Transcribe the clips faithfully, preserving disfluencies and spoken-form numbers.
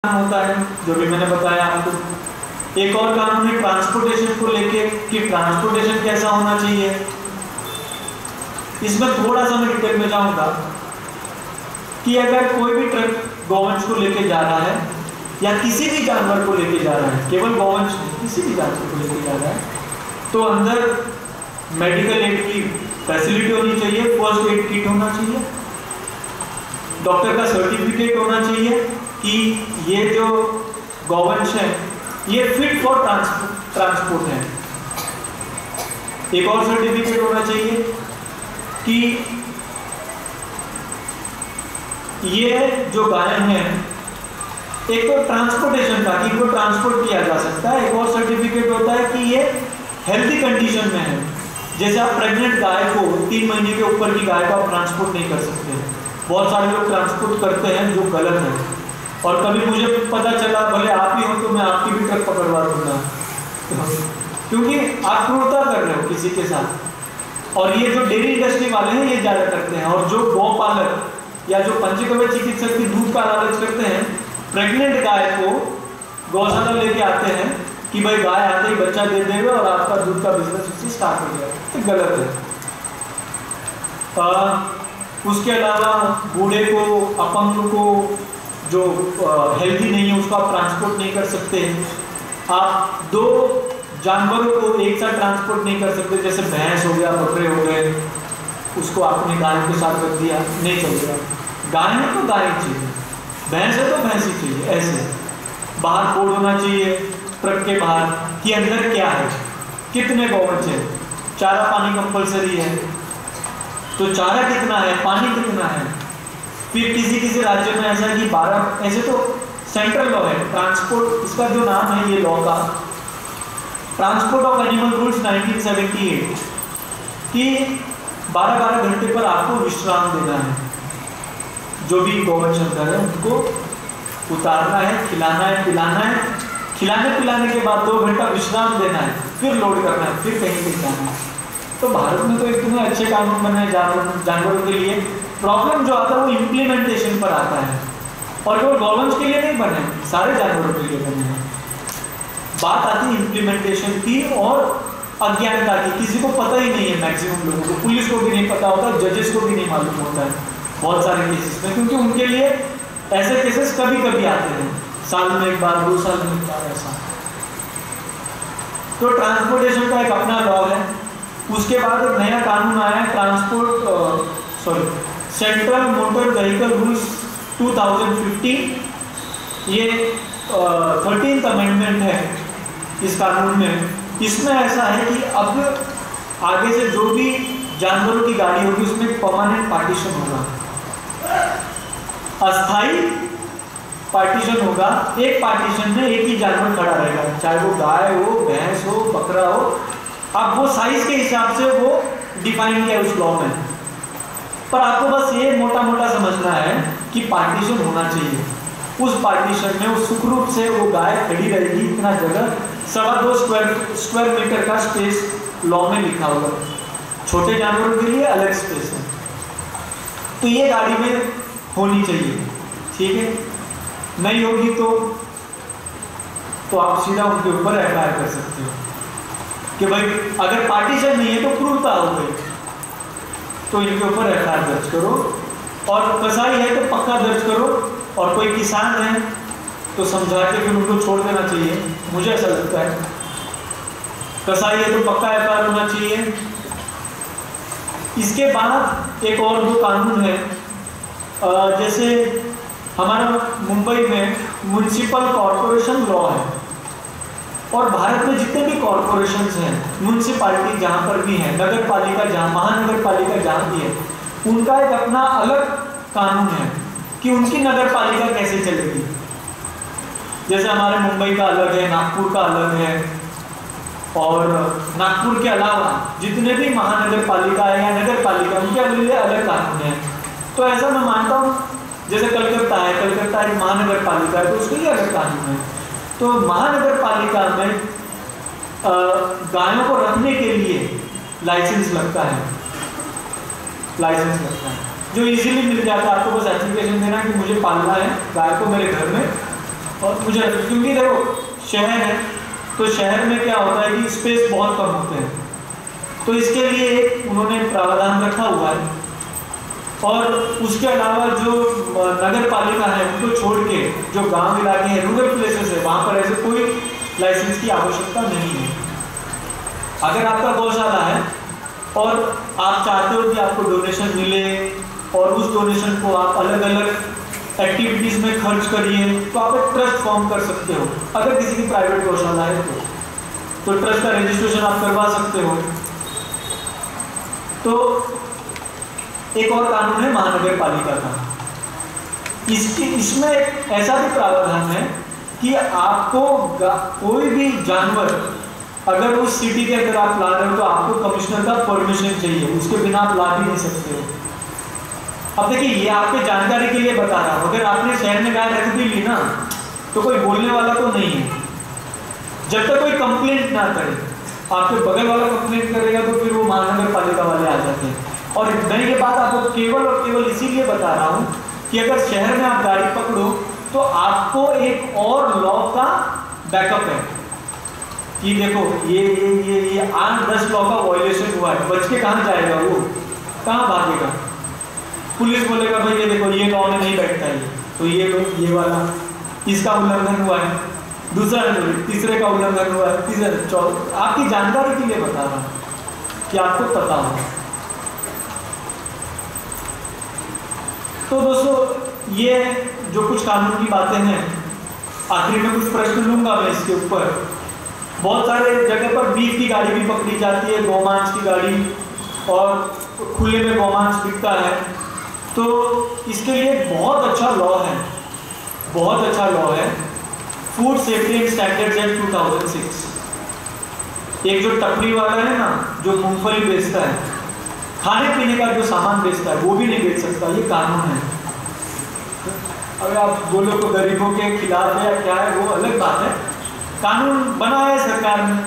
होता है जो भी मैंने बताया आपको। एक और कानून है ट्रांसपोर्टेशन को लेके कि ट्रांसपोर्टेशन कैसा होना चाहिए। इसमें थोड़ा सा मैं डिटेल में जाऊंगा कि अगर कोई भी ट्रक गौवंश को लेके जा रहा है या किसी भी जानवर को लेके जा रहा है, केवल गौवंश किसी भी जानवर को लेके जा रहा है, तो अंदर मेडिकल एड की फैसिलिटी होनी चाहिए, फर्स्ट एड किट होना चाहिए, डॉक्टर का सर्टिफिकेट होना चाहिए कि ये जो गौवंश है ये फिट फॉर ट्रांसपोर्ट है। एक और सर्टिफिकेट होना चाहिए कि ये जो गाय है, एक तो ट्रांसपोर्टेशन का कि इनको ट्रांसपोर्ट किया जा सकता है, एक और सर्टिफिकेट होता है कि ये हेल्दी कंडीशन में है। जैसे आप प्रेग्नेंट गाय को, तीन महीने के ऊपर की गाय को आप ट्रांसपोर्ट नहीं कर सकते। बहुत सारे लोग ट्रांसपोर्ट करते हैं जो गलत है, और कभी मुझे पता चला, भले आप ही हो तो मैं आपकी भी ट्रक पकड़वा दूंगा क्योंकि आप क्रूरता कर रहे हो किसी के साथ। और ये जो डेयरी इंडस्ट्री वाले हैं ये ज़्यादा करते हैं, और जो गौ पालक या जो पंचकव्य चिकित्सक की दूध का लालच करते हैं, प्रेग्नेंट गाय को गौशाला लेके आते हैं कि भाई गाय आते ही बच्चा दे देगा और आपका दूध का बिजनेस उससे स्टार्ट हो जाएगा, तो गलत है। आ, उसके अलावा बूढ़े को, अपंग को, जो हेल्दी नहीं है उसको आप ट्रांसपोर्ट नहीं कर सकते। आप दो जानवरों को एक साथ ट्रांसपोर्ट नहीं कर सकते, जैसे भैंस हो गया, बकरे हो गए, उसको आपने गाय के साथ रख दिया, नहीं चलेगा। गाय है तो गाय चाहिए, भैंस है तो भैंस ही चाहिए। ऐसे बाहर बोर्ड होना चाहिए ट्रक के बाहर कि अंदर क्या है, कितने गौवंश है, चारा पानी कंपलसरी है, तो चारा कितना है, पानी कितना है। फिर किसी किसी राज्य में ऐसा है कि बारह, ऐसे तो सेंट्रल लॉ है ट्रांसपोर्ट, इसका जो नाम है ये लॉ का transport of animal rules nineteen seventy eight, कि बारह बारह घंटे पर आपको विश्राम देना है। जो भी गौवंश अंदर है उनको उतारना है, खिलाना है, पिलाना है, खिलाने पिलाने के बाद दो घंटा विश्राम देना है, फिर लोड करना है, फिर कहीं कहीं जाना है। तो भारत में तो इतने अच्छे कानून बने जानवर जानवरों के लिए। प्रॉब्लम जो आता है वो इम्प्लीमेंटेशन पर आता है, और केवल गौवंश के लिए नहीं बने, सारे जानवरों के लिए बने हैं। बात आती है इम्प्लीमेंटेशन की और अज्ञानता की। किसी को पता ही नहीं है, मैक्सिमम लोगों को, पुलिस को भी नहीं पता होता, जजेस को भी नहीं मालूम होता है बहुत सारे केसेस में, क्योंकि उनके लिए ऐसे केसेस कभी कभी आते हैं, साल में एक बार, दो साल में एक बार ऐसा। तो ट्रांसपोर्टेशन का एक अपना लॉ है। उसके बाद एक नया कानून आया है, transport sorry central motor vehicle rules two thousand fifteen. ये थर्टीन्थ अमेंडमेंट है इस कानून में। इसमें ऐसा है कि अब आगे से जो भी जानवरों की गाड़ी होगी उसमें परमानेंट पार्टीशन होगा, अस्थाई पार्टीशन होगा। एक पार्टीशन में एक ही जानवर खड़ा रहेगा, चाहे वो गाय हो, भैंस हो, बकरा हो। अब वो साइज के हिसाब से वो डिफाइन किया उस लॉ में, पर आपको बस ये मोटा मोटा समझना है कि पार्टीशन होना चाहिए। उस पार्टीशन में उस सुखरूप से वो गाय खड़ी रहेगी, इतना जगह, सवा दो स्क्वायर स्क्वायर मीटर का स्पेस लॉ में लिखा हुआ। छोटे जानवरों के लिए अलग स्पेस है, तो ये गाड़ी में होनी चाहिए, ठीक है। नहीं होगी तो तो आप सीधा उनके ऊपर एफ आई आर कर सकते हो कि भाई अगर पार्टीशन नहीं है तो क्रूरता हो गई, तो इनके ऊपर एफ आई आर दर्ज करो। और कसाई है तो पक्का दर्ज करो, और कोई किसान है तो समझा के फिर उनको छोड़ देना चाहिए, मुझे ऐसा लगता है। कसाई है तो पक्का एफ आई आर होना चाहिए। इसके बाद एक और दो कानून है, जैसे हमारा मुंबई में म्युनिसिपल कॉरपोरेशन लॉ है, और भारत में जितने भी कॉरपोरेशंस हैं, म्युनिसिपालिटी जहाँ पर भी हैं, नगर पालिका जहाँ, महानगर पालिका जहाँ भी है, उनका एक अपना अलग कानून है कि उनकी नगर पालिका कैसे चलेगी। जैसे हमारे मुंबई का अलग है, नागपुर का अलग है, और नागपुर के अलावा जितने भी महानगर पालिका है या नगर पालिका, उनके लिए अलग कानून है। तो ऐसा मैं मानता हूँ, जैसे कलकत्ता है, कलकत्ता एक महानगर पालिका है तो उसके लिए अलग कानून है। तो महानगर पालिका में गायों को रखने के लिए लाइसेंस लगता है, लाइसेंस लगता है जो इजीली मिल जाता है। आपको बस एप्लीकेशन देना कि मुझे पालना है गाय को मेरे घर में, और मुझे क्योंकि देखो शहर है तो शहर में क्या होता है कि स्पेस बहुत कम होते हैं, तो इसके लिए एक उन्होंने प्रावधान रखा हुआ है। और उसके अलावा जो नगर पालिका है उनको छोड़ के जो गांव इलाके हैं, रूरल प्लेसेस है, वहाँ पर ऐसे कोई लाइसेंस की आवश्यकता नहीं है। अगर आपका गौशाला है और आप चाहते हो कि आपको डोनेशन मिले और उस डोनेशन को आप अलग अलग एक्टिविटीज़ में खर्च करिए, तो आप एक ट्रस्ट फॉर्म कर सकते हो। अगर किसी की प्राइवेट गौशाला है तो तो ट्रस्ट का रजिस्ट्रेशन आप करवा सकते हो। तो एक और कानून है महानगर पालिका का, इसके इसमें ऐसा भी प्रावधान है कि आपको कोई भी जानवर अगर उस सिटी के अंदर आप ला रहे हो तो आपको कमिश्नर का परमिशन चाहिए, उसके बिना आप ला भी नहीं सकते हो। अब देखिए ये आपके जानकारी के लिए बता रहा हूँ, अगर आपने शहर में गाय रख भी ली ना तो कोई बोलने वाला तो नहीं है, जब तक कोई कंप्लेंट ना करे। आपके बगल वाला कंप्लेंट करेगा तो फिर वो महानगर पालिका वाले आ जाते हैं। और मैं ये बात आपको केवल और केवल इसीलिए बता रहा हूँ कि अगर शहर में आप गाड़ी पकड़ो तो आपको एक और लॉ का बैकअप है कि देखो ये ये ये ये आठ दस लॉ का वायलेशन हुआ है, बच के कहाँ जाएगा वो, कहाँ भागेगा। पुलिस बोलेगा भाई ये देखो ये लॉ में नहीं बैठता है, तो ये ये वाला इसका उल्लंघन हुआ है, दूसरा तीसरे का उल्लंघन हुआ है, तीसरे चौथे। आपकी जानकारी के लिए बता रहा हूँ कि आपको पता हो। तो दोस्तों ये जो कुछ कानून की बातें हैं, आखिर में कुछ प्रश्न लूंगा मैं इसके ऊपर। बहुत सारे जगह पर बीफ की गाड़ी भी पकड़ी जाती है, गौमांस की गाड़ी, और खुले में गौमांस बिकता है। तो इसके लिए बहुत अच्छा लॉ है, बहुत अच्छा लॉ है, food safety and standards act two thousand six. एक जो टपरी वाला है ना, जो मूंगफली बेचता है, खाने पीने का जो सामान बेचता है, वो भी नहीं बेच सकता, ये कानून है। अगर आप बोलो तो गरीबों के खिलाफ है या क्या है वो अलग बात है, कानून बना है सरकार ने।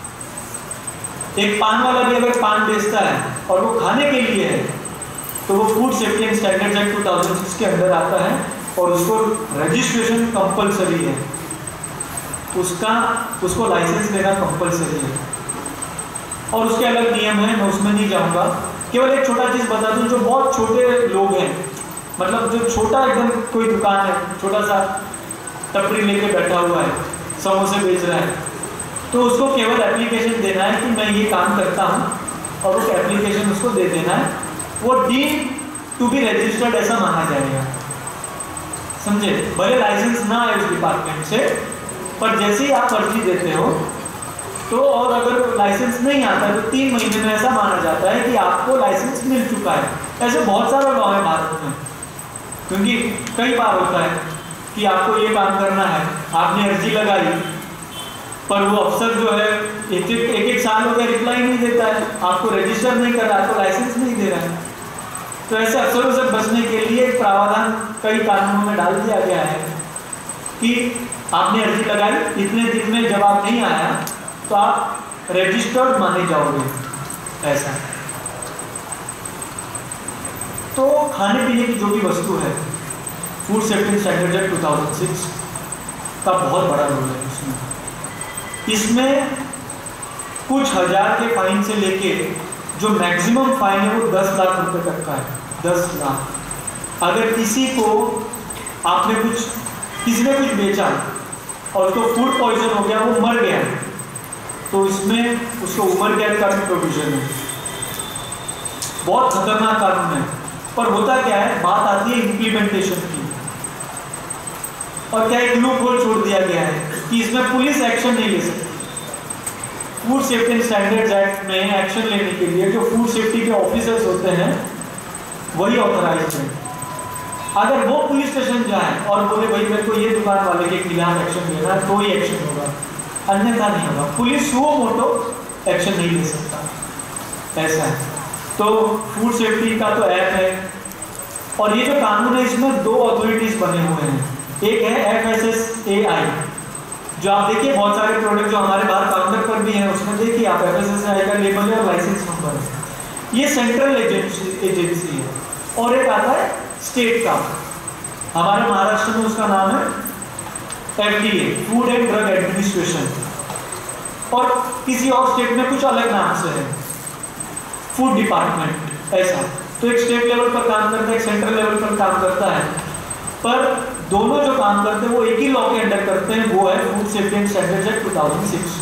एक पान वाला भी अगर पान बेचता है और वो खाने के लिए है तो वो food safety and standards act two thousand six के अंदर आता है और उसको रजिस्ट्रेशन कंपलसरी है, उसका उसको लाइसेंस लेना कंपलसरी है और उसके अलग नियम है, मैं उसमें नहीं जाऊंगा। केवल एक छोटा चीज़ बता दूं, जो बहुत छोटे लोग हैं, मतलब जो छोटा एकदम कोई दुकान है, छोटा सा टपरी लेके बैठा हुआ है, समोसे बेच रहा है, तो उसको केवल एप्लीकेशन देना है कि मैं ये काम करता हूँ और उस एप्लीकेशन उसको दे देना है, वो डीम टू बी रजिस्टर्ड ऐसा माना जाएगा। समझे? भले लाइसेंस ना है उस डिपार्टमेंट से, पर जैसे ही आप अर्जी देते हो तो, और अगर लाइसेंस नहीं आता है तो तीन महीने में ऐसा माना जाता है कि आपको लाइसेंस मिल चुका है। ऐसे बहुत सारे लॉ है भारत में, क्योंकि कई बार होता है कि आपको ये काम करना है, आपने अर्जी लगाई पर वो अफसर जो है एक एक एक, एक साल हो गया रिप्लाई नहीं देता है, आपको रजिस्टर नहीं कर रहा, आपको लाइसेंस नहीं दे रहा है। तो ऐसे अफसरों से बचने के लिए एक प्रावधान कई कानूनों में डाल दिया गया है कि आपने अर्जी लगाई, इतने दिन में जब आप नहीं आया तो आप रजिस्टर्ड माने जाओगे, ऐसा। तो खाने पीने की जो भी वस्तु है, food safety standards act two thousand six का बहुत बड़ा रोल है इसमें। इसमें कुछ हजार के फाइन से लेके जो मैक्सिमम फाइन है वो दस लाख रुपए तक का है, दस लाख। अगर किसी को आपने कुछ किसी ने कुछ बेचा और उसको फूड पॉइजन हो गया, वो मर गया, तो इसमें उसको उम्र कैद का भी प्रोविजन है। बहुत खतरनाक कानून है। पर होता क्या है, बात आती है इम्प्लीमेंटेशन की, और क्या एक लूप होल छोड़ दिया गया है कि इसमें पुलिस एक्शन नहीं ले सकती। Food safety and standards act में एक्शन लेने के लिए जो फूड सेफ्टी के ऑफिसर्स होते हैं वही ऑथराइज्ड है। अगर वो पुलिस स्टेशन जाए और बोले भाई मेरे को ये दुकान वाले के खिलाफ एक्शन लेना है, तो ही एक्शन होगा, अन्यथा नहीं होगा। पुलिस वो मोटो एक्शन नहीं ले सकता, ऐसा है। तो फूड सेफ्टी का तो ऐप है, और ये जो कानून है इसमें दो अथॉरिटीज बने हुए हैं। एक है F S S A I, जो आप देखिए बहुत सारे प्रोडक्ट जो हमारे बाहर काउंटर पर भी हैं उसमें देखिए आप F S S A I का लेबल है और लाइसेंस नंबर है, ये सेंट्रल एजेंसी एजेंसी है। और एक आता है स्टेट का, हमारे महाराष्ट्र में उसका नाम है F D A, food and drug administration, और किसी और स्टेट में कुछ अलग नाम से है, फूड डिपार्टमेंट ऐसा। तो एक स्टेट लेवल पर काम करता है, एक सेंट्रल लेवल पर काम करता है, पर दोनों जो काम करते हैं वो एक ही लॉ के अंडर करते हैं, वो है food safety and standards act two thousand six.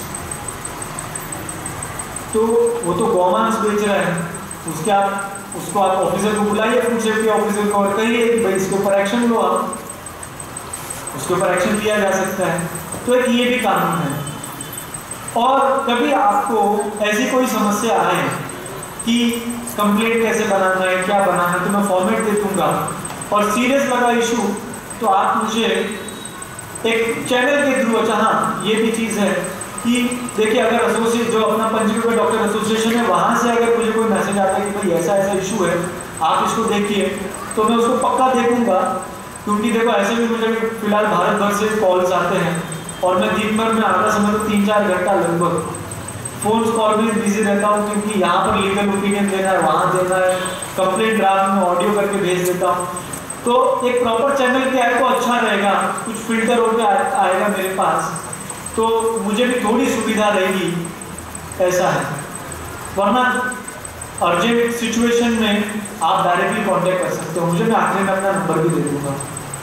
तो वो तो गौमांस बेच रहा है, उसके आप उसको आप ऑफिसर को बुलाइए, फूड सेफ्टी ऑफिसर को, और कहिए कि भाई इसके ऊपर एक्शन लो, आप उसके ऊपर एक्शन लिया जा सकता है। तो एक ये भी कानून है। और कभी आपको ऐसी कोई समस्या आए कि कंप्लेंट कैसे बनाना है, क्या बनाना है, तो मैं फॉर्मेट दे दूंगा, और सीरियस लगा इशू तो आप मुझे एक चैनल के थ्रू, अच्छा हाँ ये भी चीज़ है कि देखिए, अगर एसोसिएट जो अपना पंजीकृत डॉक्टर एसोसिएशन है, वहाँ से अगर मुझे कोई मैसेज आता है कि भाई ऐसा ऐसा इशू है, आप इसको देखिए, तो मैं उसको पक्का देखूंगा। क्योंकि देखो ऐसे भी मुझे फिलहाल भारत भर से कॉल्स आते हैं, और मैं दिन भर में आधा समय तो तीन चार घंटा लगभग फोन कॉल में बिजी रहता हूँ, क्योंकि यहाँ पर लीगल ओपिनियन देना है, वहाँ देना है, कंप्लेंट ड्राफ्ट में ऑडियो करके भेज देता हूँ। तो एक प्रॉपर चैनल क्या है तो अच्छा रहेगा, कुछ फिल्टर होकर आएगा मेरे पास, तो मुझे भी थोड़ी सुविधा रहेगी, ऐसा है। वरना अर्जेंट सिचुएशन में आप डायरेक्टली कांटेक्ट कर सकते हो मुझे, मैं आखिरी में अपना नंबर भी दे दूंगा।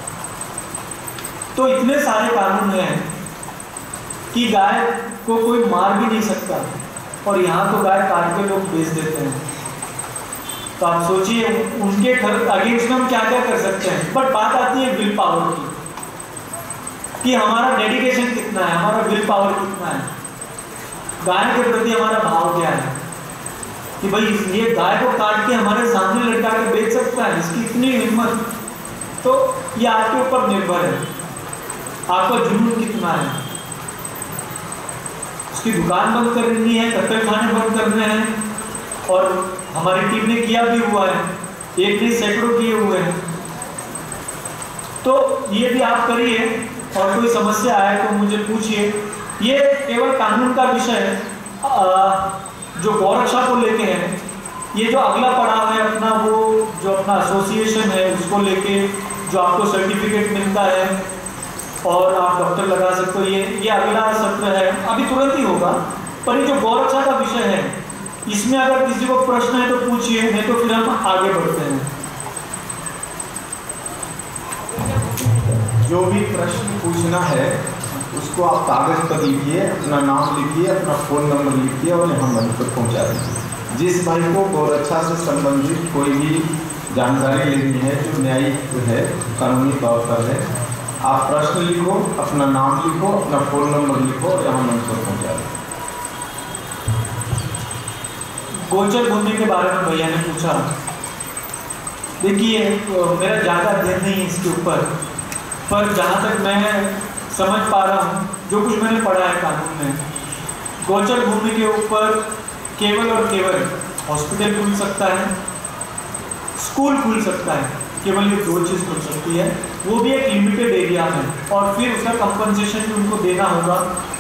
तो इतने सारे कानून हैं कि गाय को कोई मार भी नहीं सकता, और यहाँ तो गाय काट के लोग बेच देते हैं। तो आप सोचिए उनके अगेंस्ट हम क्या क्या कर सकते हैं। बट बात आती है विल पावर की, कि हमारा डेडिकेशन कितना है, हमारा विल पावर कितना है, गाय के प्रति हमारा भाव क्या है, कि भाई ये गाय को काट के हमारे सामने लटका के बेच सकता है, इसकी इतनी हिम्मत। तो ये आपके ऊपर निर्भर है, आपका जुनून कितना है। उसकी दुकान बंद करनी है, कत्ल खाने बंद करने हैं, और हमारी टीम ने किया भी हुआ है, एक नहीं सैकड़ों किए हुए हैं। तो ये भी आप करिए, और कोई समस्या आए तो मुझे पूछिए। ये केवल कानून का विषय है जो गौरक्षा को लेके है। ये जो अगला पड़ाव है अपना, वो जो अपना एसोसिएशन है उसको लेके जो आपको सर्टिफिकेट मिलता है और आप डॉक्टर लगा सकते हो, ये ये अगला सत्र है, अभी तुरंत ही होगा। पर ये जो गौरक्षा का विषय है, इसमें अगर किसी को प्रश्न है तो पूछिए, नहीं तो फिर हम आगे बढ़ते हैं। जो भी प्रश्न पूछना है उसको आप कागज पर लिखिए, अपना नाम लिखिए, अपना फ़ोन नंबर लिखिए, और यहाँ मंच पर पहुँचा दीजिए। जिस भाई को गौरक्षा से संबंधित कोई भी जानकारी लेनी है जो न्यायिक है, कानूनी तौर पर है, आप प्रश्न लिखो, अपना नाम लिखो, अपना फ़ोन नंबर लिखो, और यहाँ मंच पर पहुँचा दीजिए। गोचर भूमि के बारे में भैया ने पूछा। देखिए मेरा ज़्यादा अध्ययन नहीं है इसके ऊपर, पर जहाँ तक मैं समझ पा रहा हूँ, जो कुछ मैंने पढ़ा है कानून में, गोचर भूमि के ऊपर केवल और केवल हॉस्पिटल खुल सकता है, स्कूल खुल सकता है, केवल ये दो चीज़ खुल सकती है, वो भी एक लिमिटेड एरिया में, और फिर उसका कंपनसेशन भी उनको देना होगा।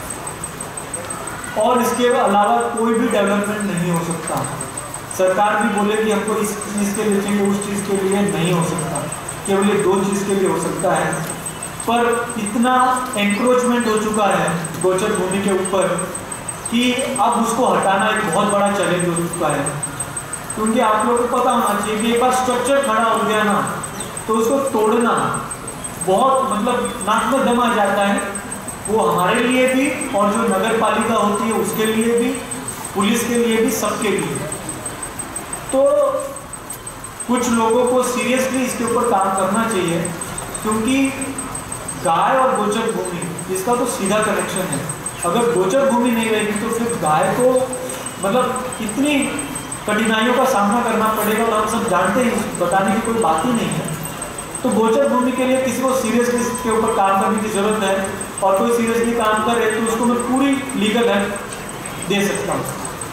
और इसके अलावा कोई भी डेवलपमेंट नहीं हो सकता। सरकार भी बोले कि हमको इस चीज़ के लिए चाहिए, उस चीज़ के लिए नहीं हो सकता, केवल ये दो चीज़ के लिए हो सकता है। पर इतना एंक्रोचमेंट हो चुका है गोचर भूमि के ऊपर कि अब उसको हटाना एक बहुत बड़ा चैलेंज हो चुका है। क्योंकि आप लोगों को पता होना चाहिए कि एक बार स्ट्रक्चर खड़ा हो गया ना, तो उसको तोड़ना बहुत मतलब नाक में दम आ जाता है, वो हमारे लिए भी, और जो नगर पालिका होती है उसके लिए भी, पुलिस के लिए भी, सबके लिए। तो कुछ लोगों को सीरियसली इसके ऊपर काम करना चाहिए, क्योंकि गाय और गोचर भूमि इसका तो सीधा कनेक्शन है। अगर गोचर भूमि नहीं रहेगी तो फिर गाय को मतलब इतनी कठिनाइयों का सामना करना पड़ेगा, और हम सब जानते हैं, बताने की कोई बात ही नहीं है। तो गोचर भूमि के लिए किसी को सीरियसली इसके ऊपर काम करने की जरूरत है, और कोई सीरियसली काम करे तो उसको मैं पूरी लीगल हेल्प दे सकता हूँ।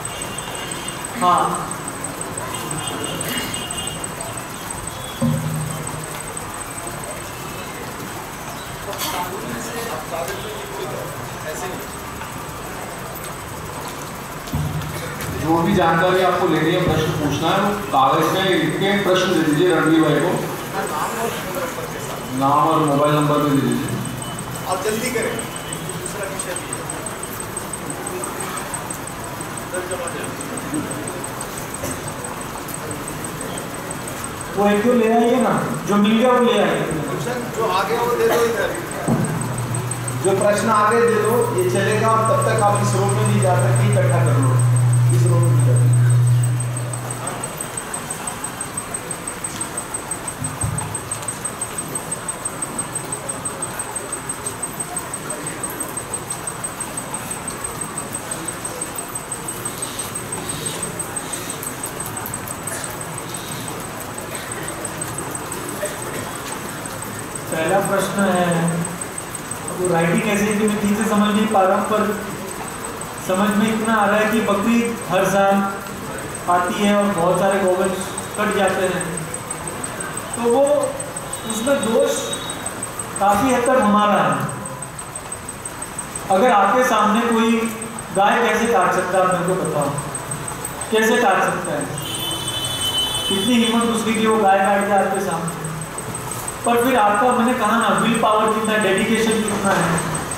हाँ, जो भी जानकारी आपको लेनी है, प्रश्न पूछना है, वो कागज में लिख के प्रश्न दे दीजिए रणवीर भाई को, नाम और मोबाइल नंबर भी दे दीजिए। और जल्दी करें, दूसरा विषय भी है। वो एक तो ले आइए ना, जो मिल गया वो ले आइए। जो आ गया वो दे दो इधर। जो प्रश्न आगे दे दो, ये चलेगा और तब तक आप इस रूम में नहीं जा सकते, इकट्ठा कर लो इस रूम में। पहला प्रश्न है, वो राइटिंग ऐसे है कि मैं ठीक से समझ नहीं पा रहा हूँ, पर समझ में इतना आ रहा है कि बकरी हर साल आती है और बहुत सारे गोवंश कट जाते हैं, तो वो उसमें दोष काफ़ी हद तक हमारा है। अगर आपके सामने कोई गाय कैसे काट सकता है, आप मेरे को बताओ, कैसे काट सकता है? कितनी हिम्मत उसकी कि वो गाय काट के आपके सामने। पर फिर आपका, मैंने कहा ना, विल पावर कितना, डेडिकेशन कितना है,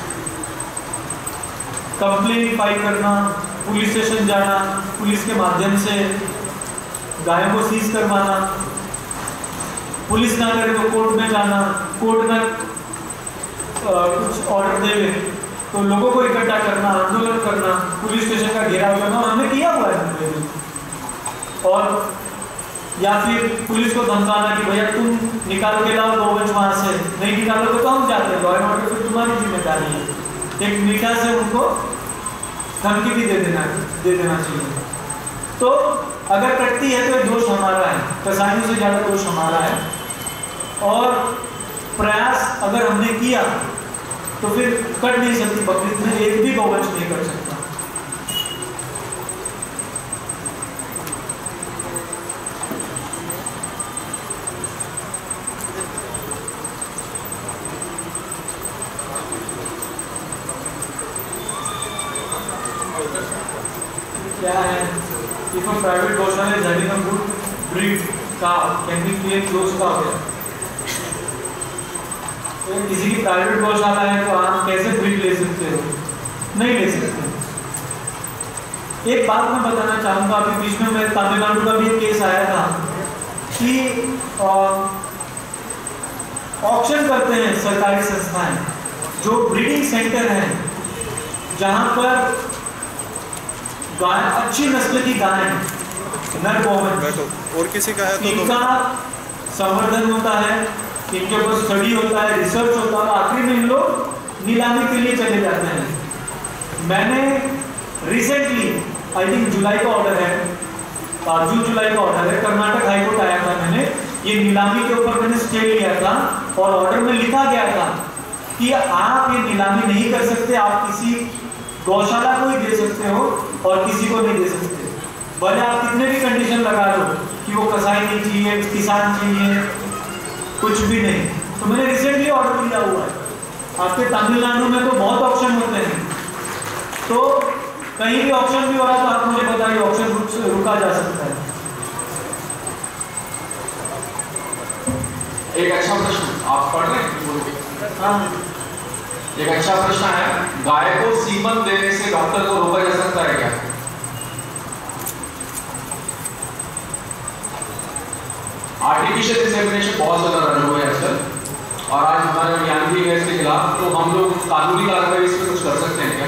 कंप्लेन फाइल करना, पुलिस स्टेशन जाना, पुलिस के माध्यम से गायों को सीज करवाना, पुलिस ना करे तो कोर्ट में जाना, कोर्ट में आ, कुछ ऑर्डर देवे तो लोगों को इकट्ठा करना, आंदोलन करना, पुलिस स्टेशन का घेराव करना, और हमने किया हुआ है। और या फिर पुलिस को धमकाना कि भैया तुम निकाल के लाओ गोवंश वहां से, नहीं निकालोगे तो हम जाते हैं, लॉ एंड ऑर्डर फिर तुम्हारी जिम्मेदारी है। एक मीठा से उनको धमकी भी दे देना दे देना चाहिए। तो अगर कटती है तो दोष हमारा है, कसाईयों से ज़्यादा दोष हमारा है। और प्रयास अगर हमने किया तो फिर कट नहीं सकती बकरी में, एक भी गोवंश नहीं कर सकता। क्या है, if a private गौशाला is having a good breed cow, can be clear close cow है। तो किसी की प्राइवेट गौशाला है तो आप कैसे ब्रीड ले सकते हो? नहीं ले सकते। एक बात मैं बताना चाहूँगा, अभी बीच में मैं तमिलनाडु का भी एक केस आया था कि ऑक्शन करते हैं सरकारी संस्थाएं, जो ब्रीडिंग सेंटर हैं जहाँ पर गाय, अच्छी नस्ल की गाय, नर गोवंश, और किसी का है तो इनका संवर्धन होता है, इनके ऊपर स्टडी होता है, रिसर्च होता है, आखिर में इन लोग नीलामी के लिए चले जाते हैं। मैंने रिसेंटली, आई थिंक जुलाई का ऑर्डर है, जून जुलाई का ऑर्डर है, कर्नाटक हाईकोर्ट आया था, मैंने ये नीलामी के ऊपर मैंने स्टे लिया था और ऑर्डर में लिखा गया था कि आप ये नीलामी नहीं कर सकते, आप किसी गौशाला को ही दे सकते हो और किसी को नहीं दे सकते। भले आप कितने भी कंडीशन लगा लो कि वो कसाई नहीं चाहिए, किसान चाहिए, कुछ भी नहीं। तो मैंने रिसेंटली ऑर्डर दिया हुआ है। आपके तमिलनाडु में तो बहुत ऑप्शन होते हैं, तो कहीं भी ऑप्शन भी हो रहा है तो आप मुझे बताइए, ऑप्शन रुक, रुका जा सकता है। एक अच्छा प्रश्न आप पढ़ रहे हैं? हाँ, एक अच्छा प्रश्न है, गाय को सीमन देने से डॉक्टर को रोका जा सकता है क्या? आर्टिफिशियल इंसेमिनेशन बहुत ज्यादा रन हुए हैं आजकल, और आज हमारे बयान भी है इसके खिलाफ, तो हम लोग कानूनी कार्रवाई इसमें कुछ कर सकते हैं क्या?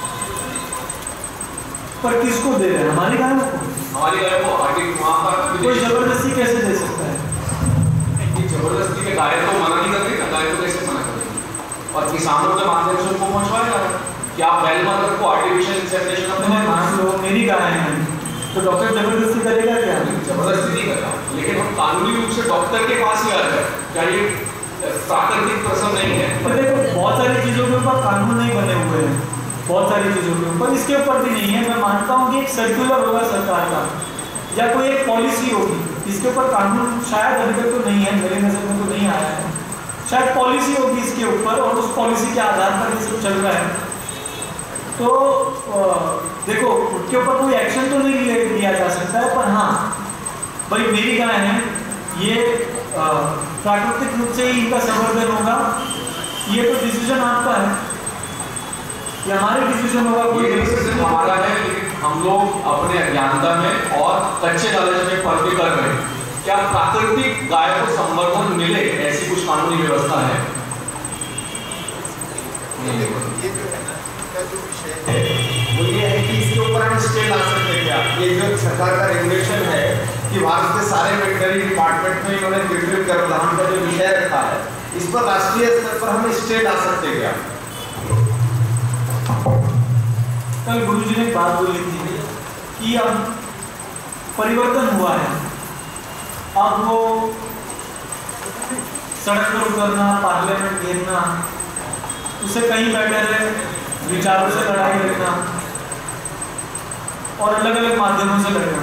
पर किसको दे रहे हैं? हमारी गायों को? हमारी गाय को आर्टिक वहाँ पर कोई जबरदस्ती कैसे दे सकता है? जबरदस्ती के गाय को मना नहीं करते, गाय को कैसे मना करेंगे? और किसानों के माध्यम से उनको पहुंचवाया जा रहा है कि आप वेल मदर को आर्टिफिशियल इंसेमिनेशन अपने मान लो मेरी गाय है तो डॉक्टर जबरदस्ती करेगा क्या? जबरदस्ती नहीं कर रहा, लेकिन हम कानूनी रूप से डॉक्टर के पास ही आ रहे हैं, क्या ये प्राकृतिक प्रसव नहीं है? पर देखो, बहुत सारी चीज़ों के ऊपर कानून नहीं बने हुए हैं, बहुत सारी चीज़ों के ऊपर, इसके ऊपर भी नहीं है। मैं मानता हूँ कि एक सर्कुलर होगा सरकार का या कोई एक पॉलिसी होगी, इसके ऊपर कानून शायद अभी तक तो नहीं है, मेरे नज़र में तो नहीं आया है। शायद पॉलिसी होगी इसके ऊपर और उस पॉलिसी के आधार पर ये सब चल रहा है। तो देखो, उसके ऊपर कोई एक्शन तो नहीं लिया जा सकता है, पर हाँ भाई मेरी गाय है, ये प्राकृतिक रूप से ही इनका संवर्धन होगा, ये तो डिसीजन आपका है, ये हमारे डिसीजन होगा। ये डिसीजन हमारा है, लेकिन हम लोग अपने अज्ञानता में और कच्चे लालच में फर्क कर रहे हैं। क्या प्राकृतिक गाय को संवर्धन मिले ऐसी कुछ कानूनी व्यवस्था है? ये जो है ना, इसका जो विषय है वो ये है कि इसके ऊपर हम स्टे ला सकते हैं क्या? ये जो सरकार का रेगुलेशन है कि भारत के सारे वेटनरी डिपार्टमेंट में इन्होंने कृत्रिम गर्भधारण का जो विषय रखा है, इस पर राष्ट्रीय स्तर पर हम स्टे ला सकते हैं क्या? कल गुरुजी ने एक बात बोली थी कि अब परिवर्तन हुआ है, अब वो सड़क पर उतरना, पार्लियामेंट घेरना, उससे कहीं बेटर है विचारों से लड़ाई लड़ना और अलग अलग माध्यमों से लड़ना।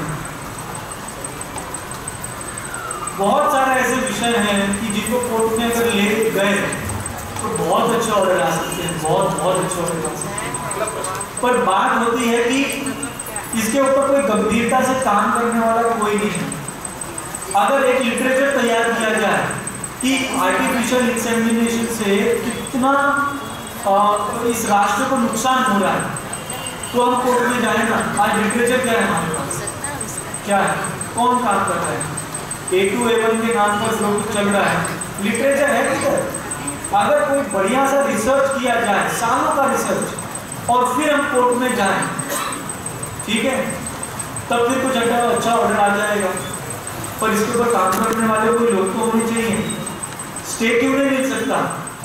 बहुत सारे ऐसे विषय हैं कि जिनको कोर्ट में अगर ले गए तो बहुत अच्छे ऑर्डर आ सकते हैं, बहुत बहुत अच्छे ऑर्डर आ सकते हैं। पर बात होती है कि इसके ऊपर कोई गंभीरता से काम करने वाला कोई नहीं है। अगर एक लिटरेचर तैयार किया जाए कि आर्टिफिशियल इंसेमिनेशन से कितना आ, इस राष्ट्र को नुकसान हो रहा है, तो हम कोर्ट में जाए ना। आज लिटरेचर क्या है हमारे पास, क्या है, कौन काम कर रहा है? ए टू ए वन के नाम पर जो कुछ चल रहा है, लिटरेचर है किधर? अगर कोई बढ़िया सा रिसर्च किया जाए, सालों का रिसर्च, और फिर हम कोर्ट में जाएं, ठीक है, तब फिर कुछ अच्छा ऑर्डर आ जाएगा। पर इसके ऊपर काम करने वाले कोई लोग तो होने चाहिए। स्टे क्यों नहीं मिल सकता?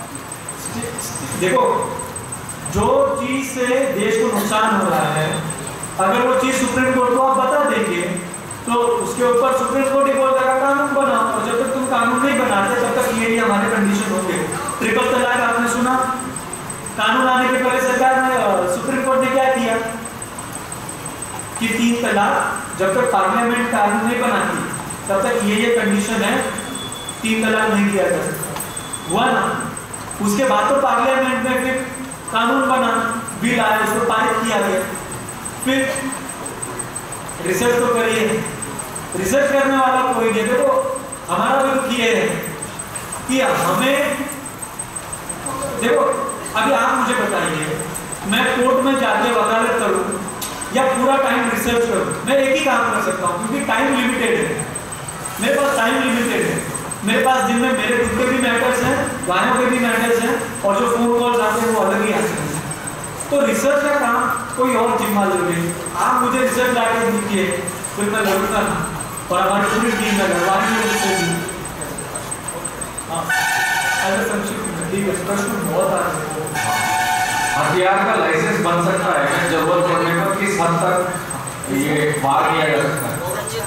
देखो, जो चीज से देश को नुकसान हो रहा है, अगर वो चीज सुप्रीम कोर्ट को आप बता देंगे तो उसके ऊपर सुप्रीम कोर्ट ही बोल देगा कानून बनाओ। और जब तक तुम कानून नहीं बनाते तब तक ये हमारे कंडीशन होंगे। ट्रिपल तलाक आपने सुना, कानून आने के पहले सरकार ने, सुप्रीम कोर्ट ने क्या किया कि तीन तलाक जब तक पार्लियामेंट कानून नहीं बनाती तब तक ये ये कंडीशन है, तीन तलाक नहीं किया जा सकता। हुआ ना? उसके बाद तो पार्लियामेंट में फिर कानून बना, बिल आया, उसको पारित किया गया। फिर रिसर्च तो करिए, रिसर्च करने वाला कोई नहीं। देखो, हमारा भी तो किए है कि हमें, देखो अभी आप मुझे बताइए, मैं कोर्ट में जाके वकालत करूं या पूरा टाइम रिसर्च करूं? मैं एक ही काम कर सकता हूं क्योंकि टाइम लिमिटेड है, मेरे पास टाइम लिमिटेड है। मेरे पास दिन में मेरे खुद के भी मैटर्स हैं, गायों के भी मैटर्स हैं, और जो फोन कॉल्स आते हैं वो अलग ही आते हैं। तो रिसर्च का काम कोई और जिम्मा ले। आप मुझे रिसर्च ला के दीजिए, फिर मैं लड़ूंगा ना, और हमारी पूरी टीम में लड़वानी है उससे भी। हाँ, ऐसा संक्षिप्त में ठीक है, प्रश्न बहुत आ रहे हैं। हथियार का लाइसेंस बन सकता है क्या जरूरत पड़ने पर? किस हद तक ये वार किया जा सकता है?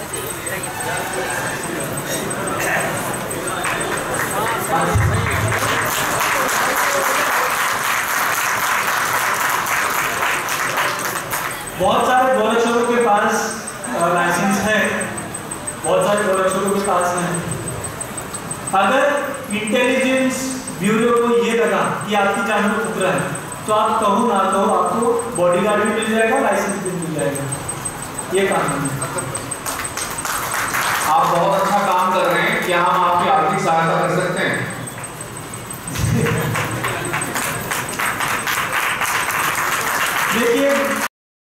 बहुत सारे गोरक्षकों के पास लाइसेंस है, बहुत सारे गोरक्षकों के पास है। अगर इंटेलिजेंस ब्यूरो को ये लगा कि आपकी जान को खतरा है, तो आप कहो ना कहो आपको बॉडीगार्ड भी मिल जाएगा, लाइसेंस भी मिल जाएगा। ये कानून है।